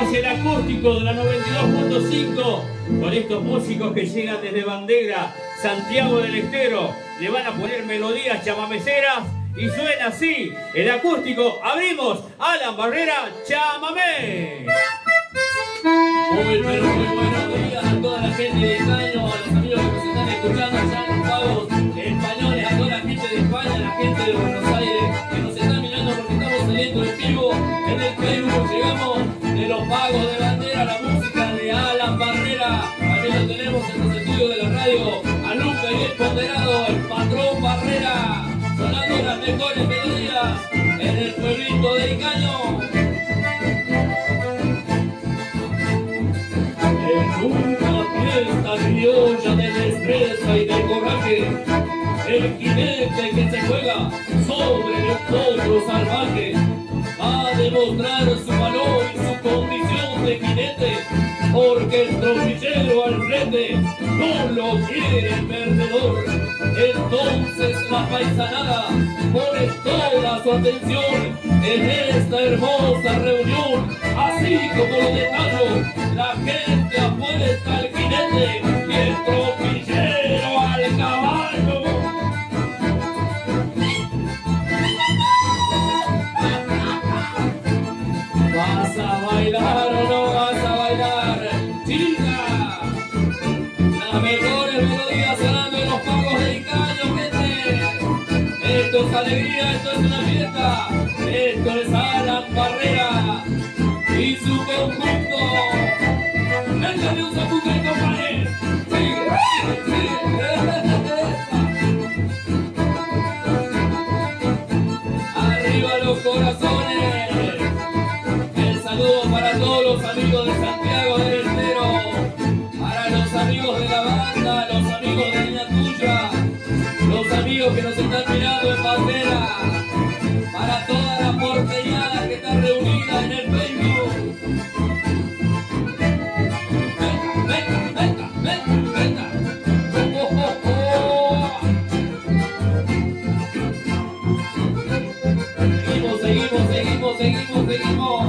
Abrimos el acústico de la 92.5 con estos músicos que llegan desde Bandera, Santiago del Estero. Le van a poner melodías chamameceras y suena así el acústico. Abrimos Alan Barrera, Chamamé. Muy buenos días a toda la gente de Caño, a los amigos que nos están escuchando allá en los pagos españoles, a toda la gente de España, a la gente de Buenos Aires que nos está mirando porque estamos saliendo en vivo en el Facebook. Llegamos de los pagos de Bandera, la música de Alan Barrera. También lo tenemos en los estudios de la radio, a Luca y el ponderado, el patrón Barrera, sonando las mejores melodías en el pueblito de Icaño. Una fiesta criolla de destreza y de coraje, el jinete que se juega sobre el potro salvaje va a demostrar su valor y su condición de jinete, porque el tropillero al frente no lo quiere el perdedor. Entonces la paisanada pone toda su atención en esta hermosa reunión, así como lo detallo. La gente apuesta al jinete y el tropillero al caballo. ¿Vas a bailar o no vas a bailar, chica? Las mejores melodías sonando en los pagos de Icaño, gente. Esto es alegría, esto es una fiesta. Esto es Alan Barrera y su conjunto. Échale un zapuca, compadre. Sigue, arriba los corazones. El saludo para todos los amigos de Santiago del Estero, para los amigos de la banda, los amigos de Niña Tuya, los amigos que nos están mirando en Bandera, para toda la porteñada que está reunida en el Facebook. Venga. Seguimos.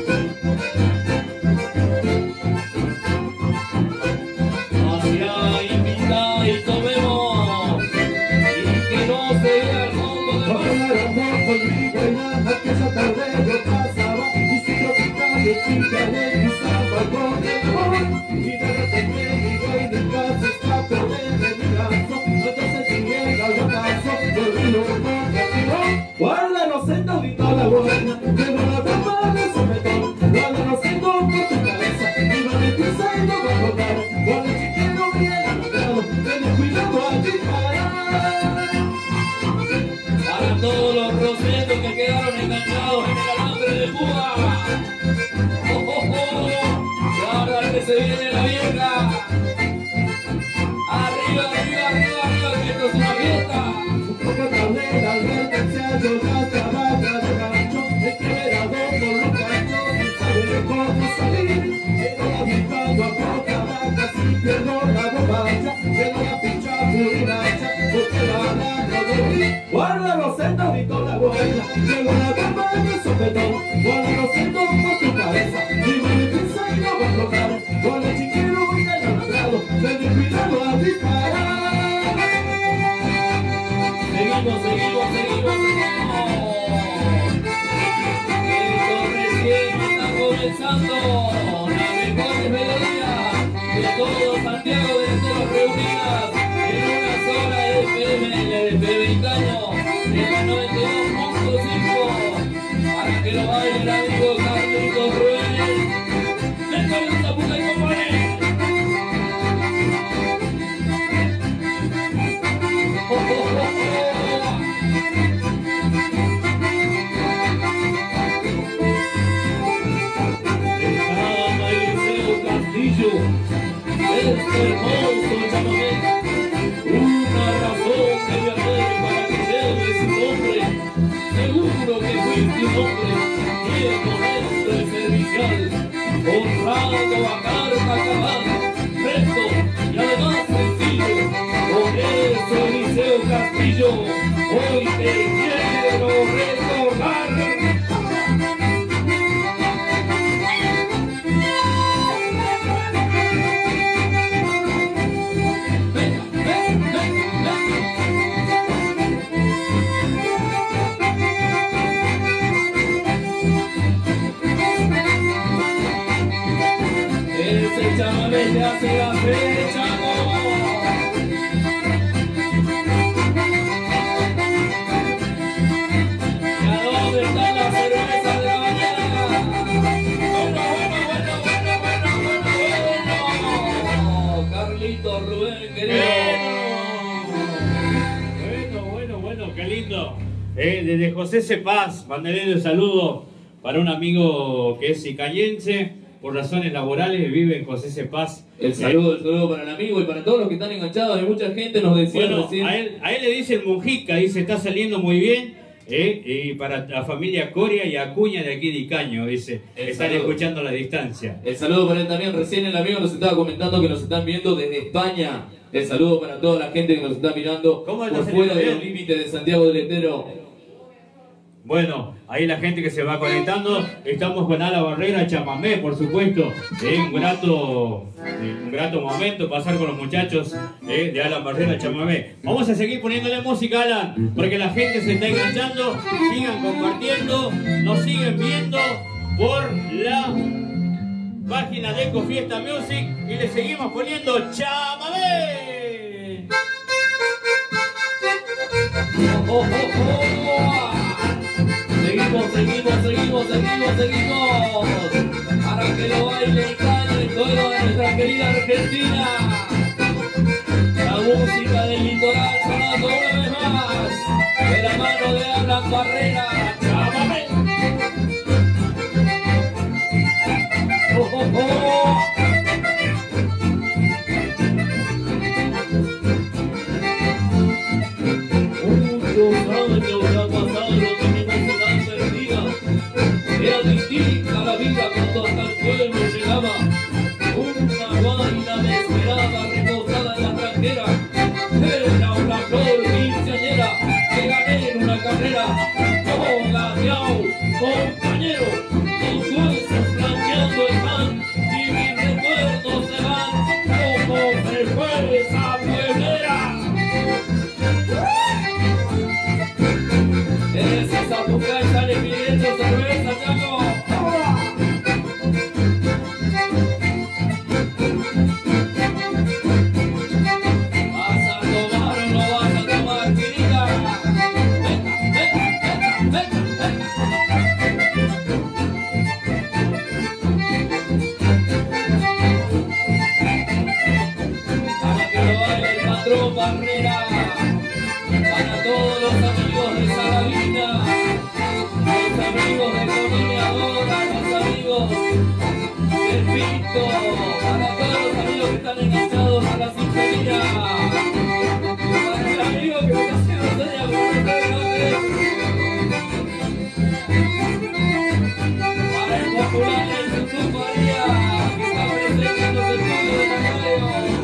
Hacia invita y tomemos, y que no se vea el fondo del mar. Conmigo en aquella tarde yo pasaba y si tropical yo fui en pisaba con el amor y de repente digo y mi casa escapó de mi brazo, entonces sin miedo al ocaso volví un poco. Guárdanos sentadito a la buena, que no la broma de sopetón. Guárdanos en por tu cabeza, y no le piensa y no va a rodar. Guarda chiquero bien anotado, ten cuidado al disparar. Para todos los rosetos que quedaron enganchados en el alambre de púa. Y ahora que se viene la vieja. Arriba, que esto es una fiesta. Un poco tarde la advertencia, yo ya estaba de gancho, entreverado por los ganchos, sin saber cómo salir. Llego la vieja, a poca vaca, si pierdo la bombacha, llego la pincha purinacha, porque la gana de mí. Guárdalo sentadito la buena, llego la bomba de sopetón, guárdalo sentado por tu cabeza, y me piensa y no va a tocar, guarda chiquero y el alambrado, ten cuidado al disparar. Seguimos. Esto recién está comenzando. Las mejores melodías de todo Santiago del Estero reunidas en una sola FM Icaño, en la 92.5, para que lo bailen amigos Carlitos Ruenes. Déjale un zapuca y compadre. Este hermoso chamamé, una razón que me hacer para que lleve su nombre. Seguro que fuiste un hombre bien honesto y servicial, honrado a carta cabal, recto y además sencillo. Por eso, Eliseo Castillo, hoy te quiero recordar. hace la fecha. ¿Y a dónde está la cerveza de la mañana? Bueno. Carlitos Rubén, querido. Bueno, qué lindo. Desde José Cepaz, mandaré un saludo para un amigo que es icayense, por razones laborales, vive en José Cepaz. El saludo para el amigo y para todos los que están enganchados. Hay mucha gente, nos decía bueno, recién. a él le dicen Mujica, dice, está saliendo muy bien. Y para la familia Coria y Acuña de aquí de Icaño, dice, están escuchando a la distancia. El saludo para él también. Recién el amigo nos estaba comentando que nos están viendo desde España. El saludo para toda la gente que nos está mirando por fuera del límite de Santiago del Estero. Bueno, ahí la gente que se va conectando, estamos con Ala Barrera, Chamamé, por supuesto. Un grato momento pasar con los muchachos de Alan Barrera, Chamamé. Vamos a seguir poniéndole música, Alan, porque la gente se está enganchando. Sigan compartiendo, nos siguen viendo por la página de Ecofiesta Music y le seguimos poniendo Chamamé. Seguimos. Para que lo baile y calle todo de nuestra querida Argentina. La música del litoral sonando una vez más. De la mano de Alan Barrera. ¡Chámame! Muchos años ya pasaron y no se dan perdidas. Era distinta la vida cuando hasta el pueblo llegaba. Una vaina desesperada reposada en la tranquera. Era una flor quinceañera que gané en una carrera. ¡Hola, miau, compañero! Mis huesos blanqueando están y mis recuerdos se van como se fue esa pueblera. Es esa boca y sale pidiendo cerveza, Chaco. ¿Vas a tomar o no vas a tomar, querida? Venga. Para que lo baile el patrón Barrera. Para todos los amigos de Saravina, los amigos de Comineadora, los amigos del Pinto, para todos los amigos que están enganchados a la sinfonía, para el amigo que me hace señas por no saber dónde es, para el popular del YouTube María, que está presente en los estudios de la radio.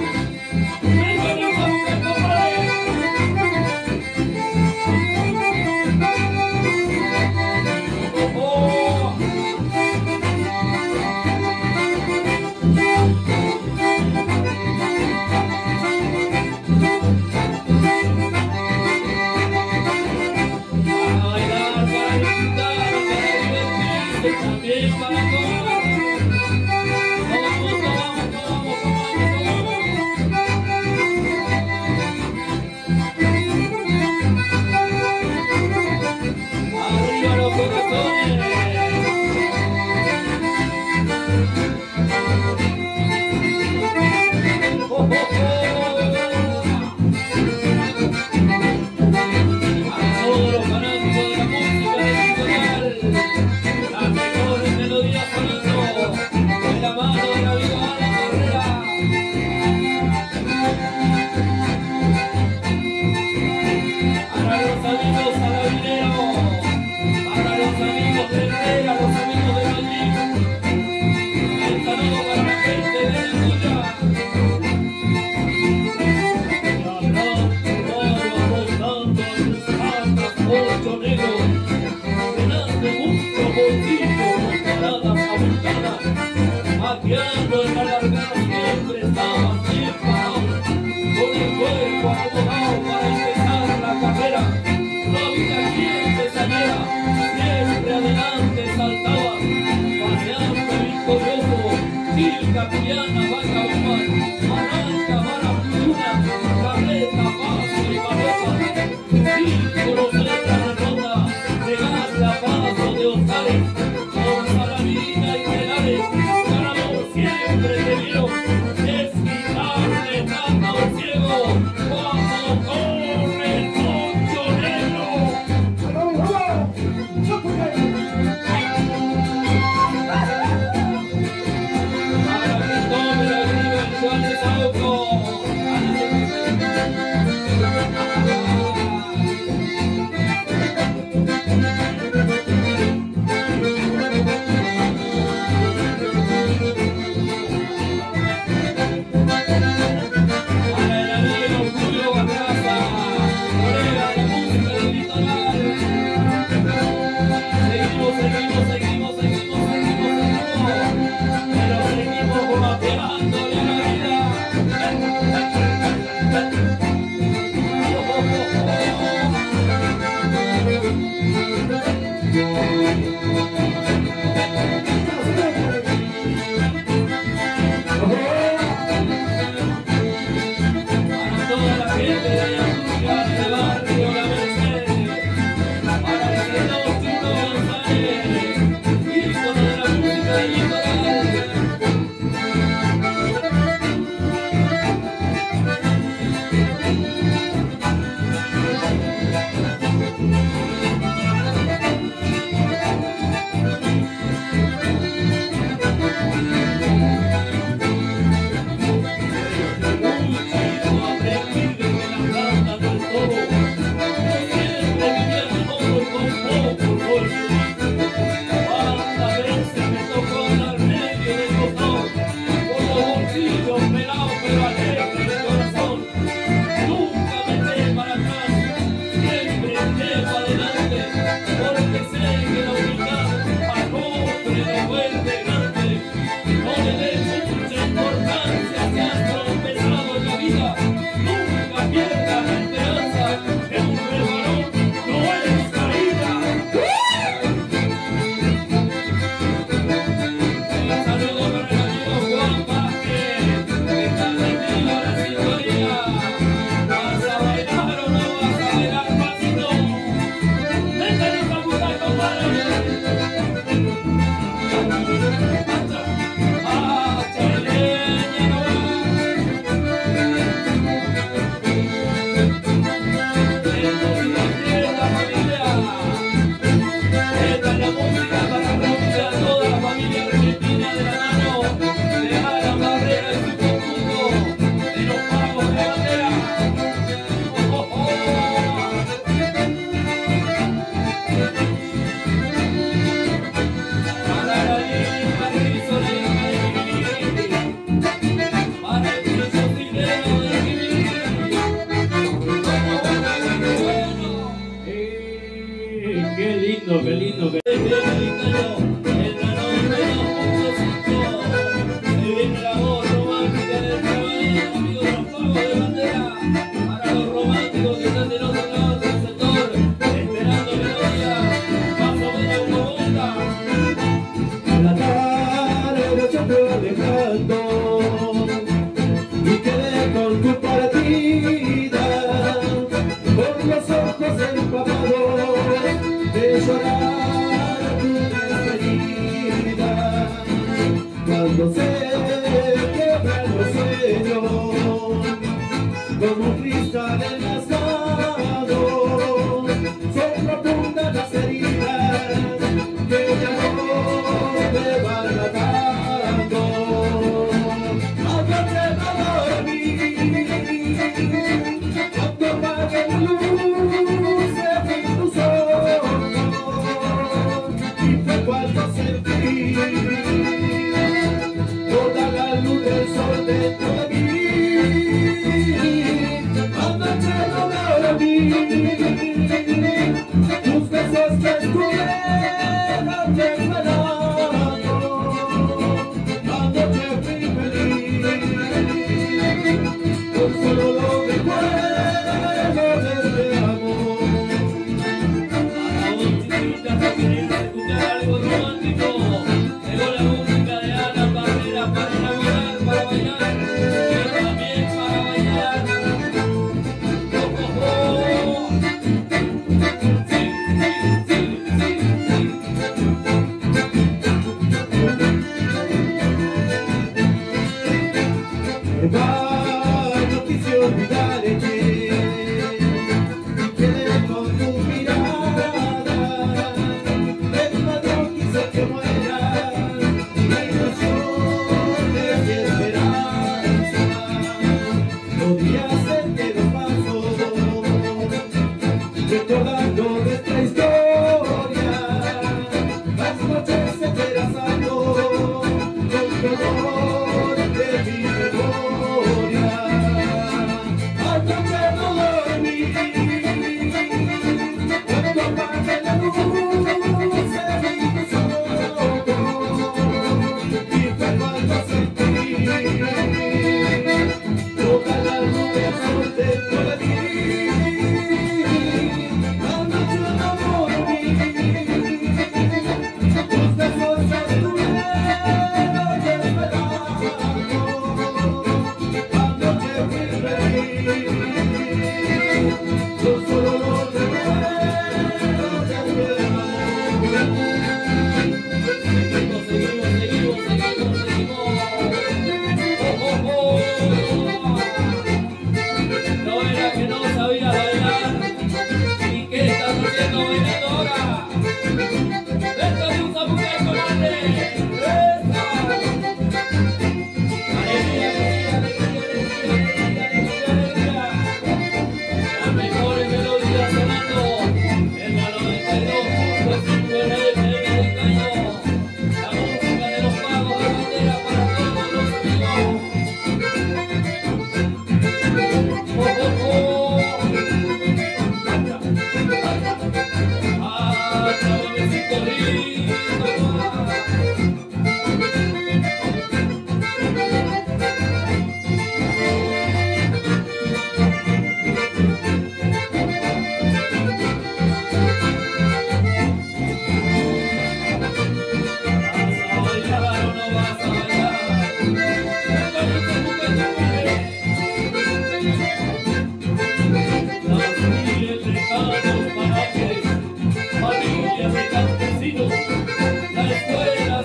Maquiando en alargado siempre estaba bien parado, con el cuerpo acomodado para empezar la carrera. No había quien se saliera, siempre adelante saltaba, paseando victorioso, Silca, Juliana, Vaca, Bomba. Qué lindo, qué cuando se quiebran los sueños como un cristal en las manos, son profundas las heridas que de amor me van matando. Anoche no dormí, cuando apagué la luz de tus ojos, y fue cuando sentí toda la luz del sol dentro de mí. Anoche no dormí, tus besos que estuvieron desvelando. Anoche fui feliz, con solo lo recuerdo de este amor. A vos, chiquita, no querés escuchar algo romántico. Llegó la música de Ana Barrera para enamorar, para bailar, pero también para bailar. Oh, oh, oh. Sí, sí, sí, sí, No quise olvidarte, y quedé con tu mirada. El ladrón quise que muera.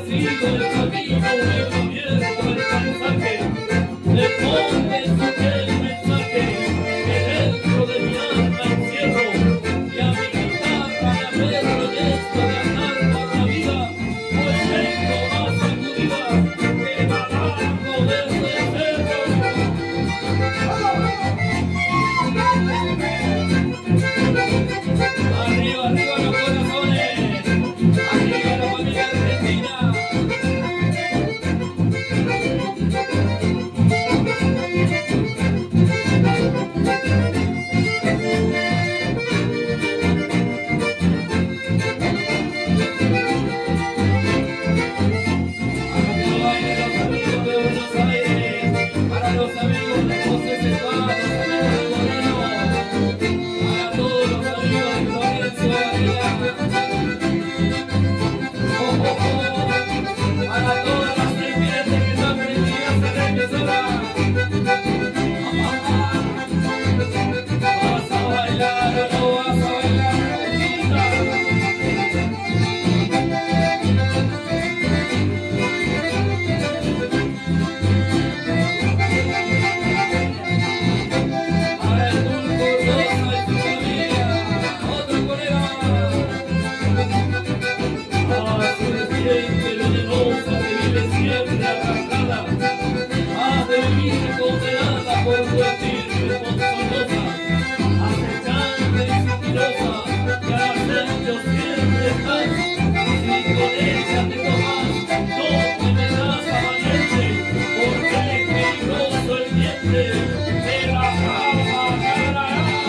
sido el camino, un abierto el paisaje, le pone su el mensaje que dentro de mi alma encierro, y a mi guitarra le aferro en esto de andar por la vida, pues tengo más sacudida que el abajo desde el cerro. Arriba, arriba los corazones, arriba la familia argentina. Para los amigos de José Cepaz, los amigos de Moreno, para todos los amigos de Florencio Varela, para todas las serpientes que están prendidas en la emisora. Vas a bailar o no vas a bailar, Rosita. Para el Turco Rosa y su familia, otro colega. Serpiente venenosa que vive siempre arrancada, has de vivir condenada por tu espíritu ponzoñosa, acechante y sigilosa, que al acecho siempre estás, si con ella te tomas, no te metas a valiente, porque es peligroso el diente de la cama calará.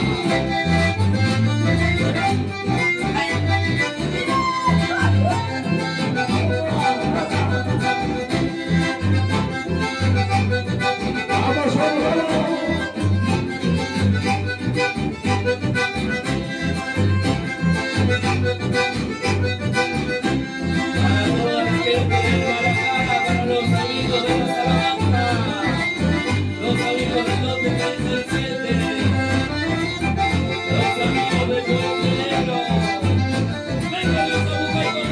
Vamos, vamos, vamos. Para toda la gente de Guadalajara, para los amigos de la Salamanca, los amigos de Lote Calle del 7, los amigos de Puerto Negro, vengan los a buscar con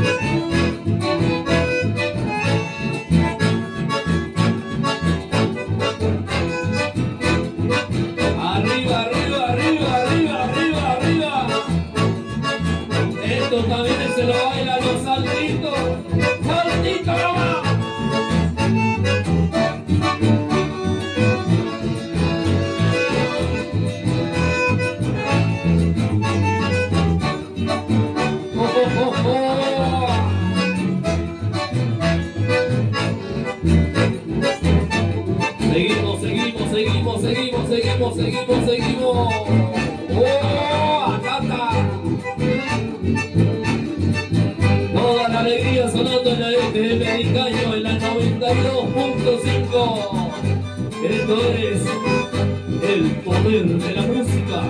Arriba, arriba, arriba, arriba, arriba, arriba. Esto también se lo bailan los saltitos. ¡Saltito nomás! Seguimos, seguimos, seguimos, seguimos, seguimos, seguimos, seguimos. ¡Oh! Acá está. Toda la alegría sonando en la FM de Icaño en la 92.5. Esto es el poder de la música.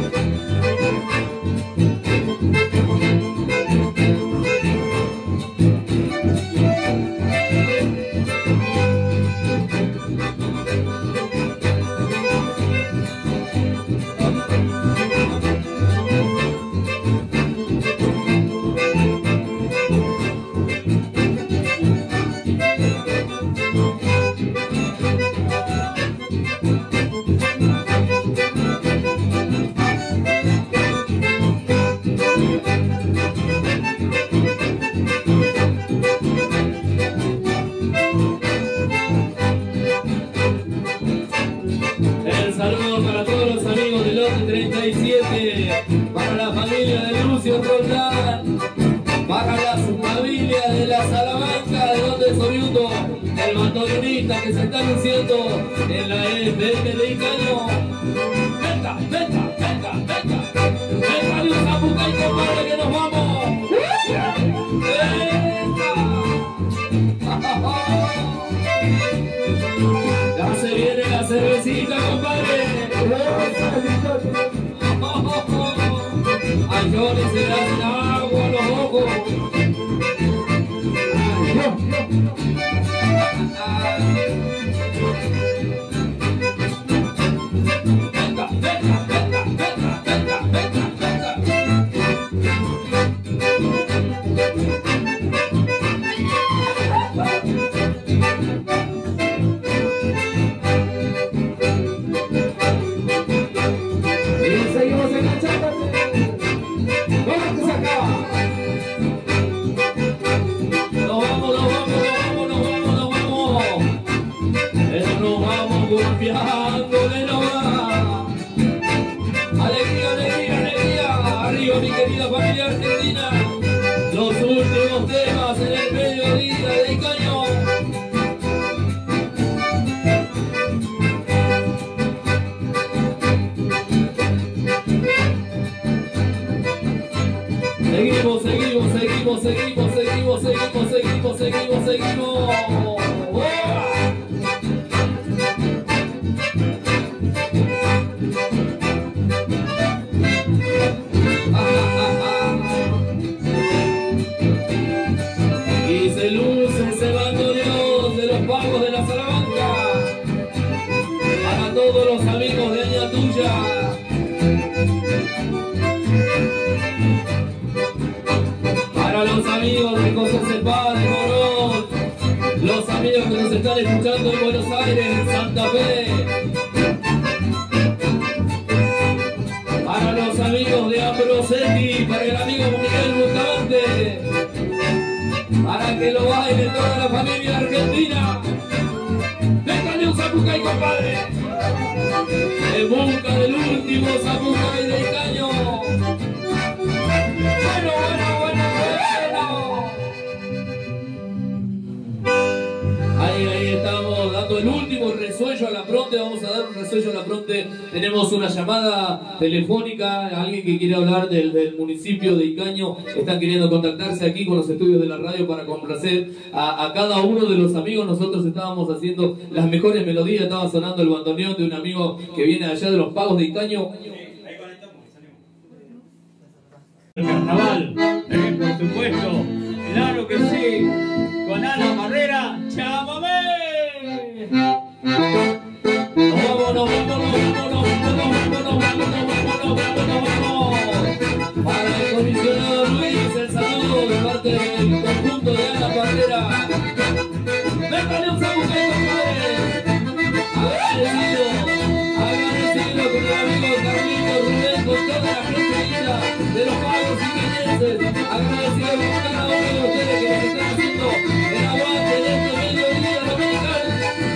El saludo para todos los amigos del Lote 37, para la familia de Lucio Roldán, para la familia de la Salamanca, de donde es oriundo el bandoneonista que se está luciendo en la FM de Icaño. Venga, venga, venga, venga, venga, Dios Zapucay, compadre, que nos vamos. Venga. Ya se viene la cervecita, compadre. Ay, yo le se dan agua a los ojos. Venga, venga, venga, venga, venga, venga, venga. Y seguimos enganchando. ¡Vamos que se acaba! Nos vamos, nos vamos, nos vamos, nos vamos, nos vamos. Pero nos vamos golpeándole nomás. Alegría, alegría, alegría. Arriba, mi querida familia argentina. Los últimos temas en el mediodía de Icaño. Seguimos, seguimos, seguimos, seguimos, seguimos, seguimos, seguimos, seguimos, seguimos. ¡Oa! Y se luce ese bandoneón de los pagos de la Salamanca. Para todos los amigos de Añatuya. Para los amigos de José Cepá, de Morón, los amigos que nos están escuchando en Buenos Aires, en Santa Fe. Para los amigos de Ambrosetti, para el amigo Miguel Bustamante. Para que lo baile toda la familia argentina. Déjale un Zapucay, compadre. En busca del último Zapucay de Icaño. Bueno, bueno, bueno, bueno. Ahí estamos dando el último resuello a la fronte. Vamos a dar un resuello a la fronte. Tenemos una llamada telefónica. Alguien que quiere hablar del municipio de Icaño. Están queriendo contactarse aquí con los estudios de la radio para complacer a cada uno de los amigos. Nosotros estábamos haciendo las mejores melodías. Estaba sonando el bandoneón de un amigo que viene allá de los pagos de Icaño. El carnaval, por supuesto, claro que sí, con Ana Barrera, ¡chámame! Nos vamos, nos vamos, nos vamos, nos vamos, nos vamos. Para el comisionado Luis, el saludo de parte parte del conjunto de Ana Pantera. Déjale un sabuquete, compadre. Agradecido con el amigo Carlito Rubén, con toda la gente linda de los pagos iquiñenses. Agradecido con cada uno de ustedes que nos están haciendo el aguante de este mediodía dominical.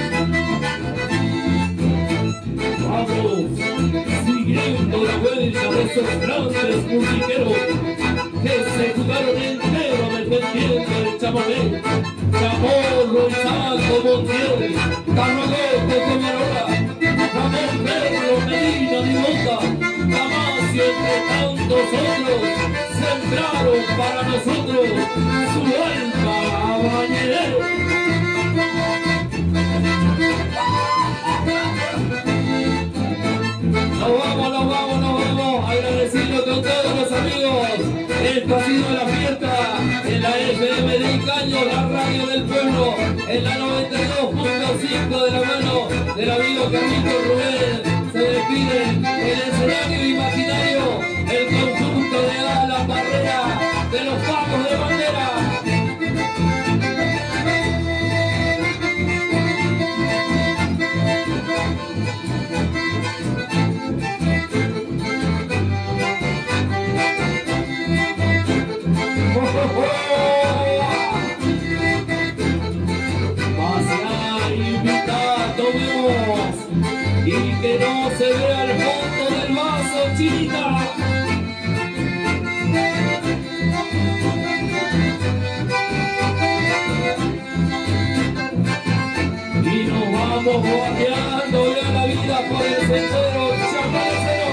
Vamos, siguiendo la vuelta de esos grandes musiqueros que se jugaron entero defendiendo el chamamé. Chamorro, Saco, Montiel, Carragón, Comarola, Ramón Pedro, Medina, Dimota, Damasio, entre tantos otros, sembraron para nosotros su alma bañera. Nos vamos, agradecido con todos los amigos. Esto ha sido la fiesta en la FM de Icaño, la radio del pueblo, en la 92.5 de la mano del amigo Carlito Rubén. Se despide el escenario imaginario, el conjunto de la barrera de los pagos de bandera. Y que no se vea el fondo del vaso, chinita. Y nos vamos guateando ya la vida por el sendero chaparecero.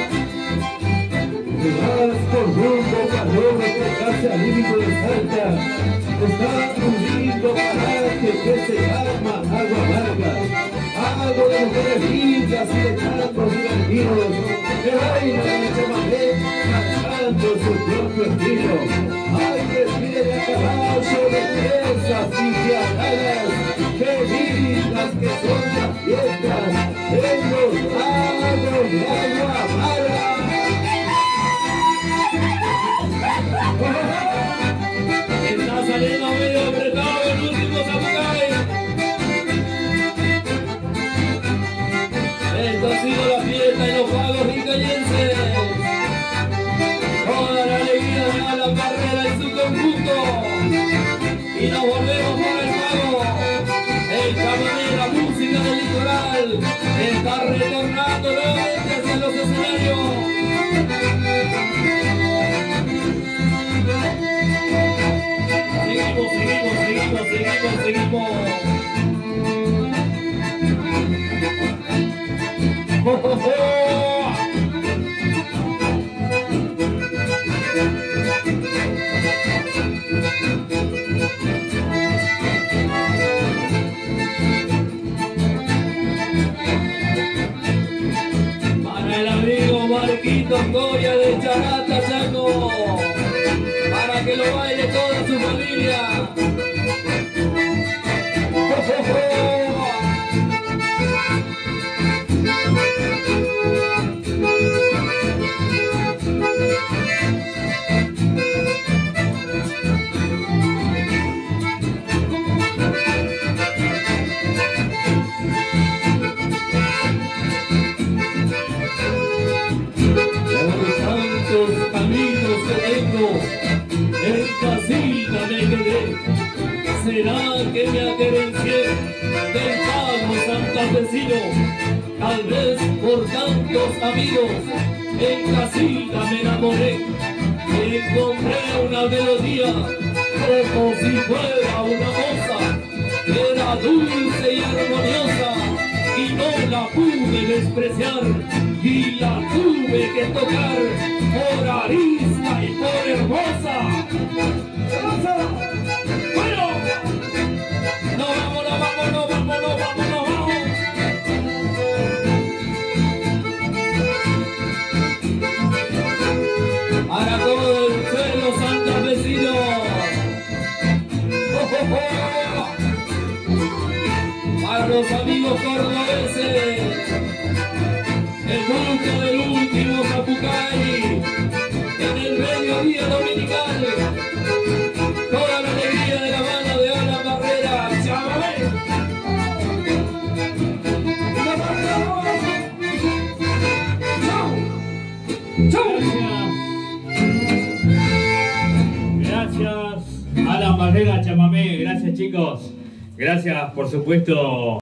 Vas por rumbo, calor, casi al límite de Salta. Estás hundiendo paraje que se llama agua amarga. Algo de mujeres lindas y de tantos divertidos que bailan en el chamamé cantando su propio estilo. Hay desfile de caballo, de presas y de atadas. Qué lindas que son las fiestas en los lagos de agua amarga. Está saliendo medio apretado el último samurai. Esto ha sido la fiesta en los pagos icañenses. Toda la alegría de la barrera en su conjunto. Y nos volvemos para el pago. El chamamé, la música del litoral, está retornando nuevamente hacia los escenarios. Seguimos. ¡Oh, oh, oh! Para el amigo Marquitos Goya de Charata, Chaco, para que lo baile toda su familia. Tantos caminos que tengo, en casita me quedé. ¿Será que me acerencié del pago santafesino? Tal vez por tantos amigos, en casita me enamoré. Encontré una melodía como si fuera una moza, que era dulce y armoniosa, y no la pude despreciar, y la tuve que tocar por arista y por hermosa. ¡Bueno! ¡No vamos! Para todo el suelo santafesino. Para los amigos cordobeses, el grupo del último Zapucay, en el mediodía dominical. Gracias. Alan Barrera, chamamé. Gracias, chicos. Gracias, por supuesto.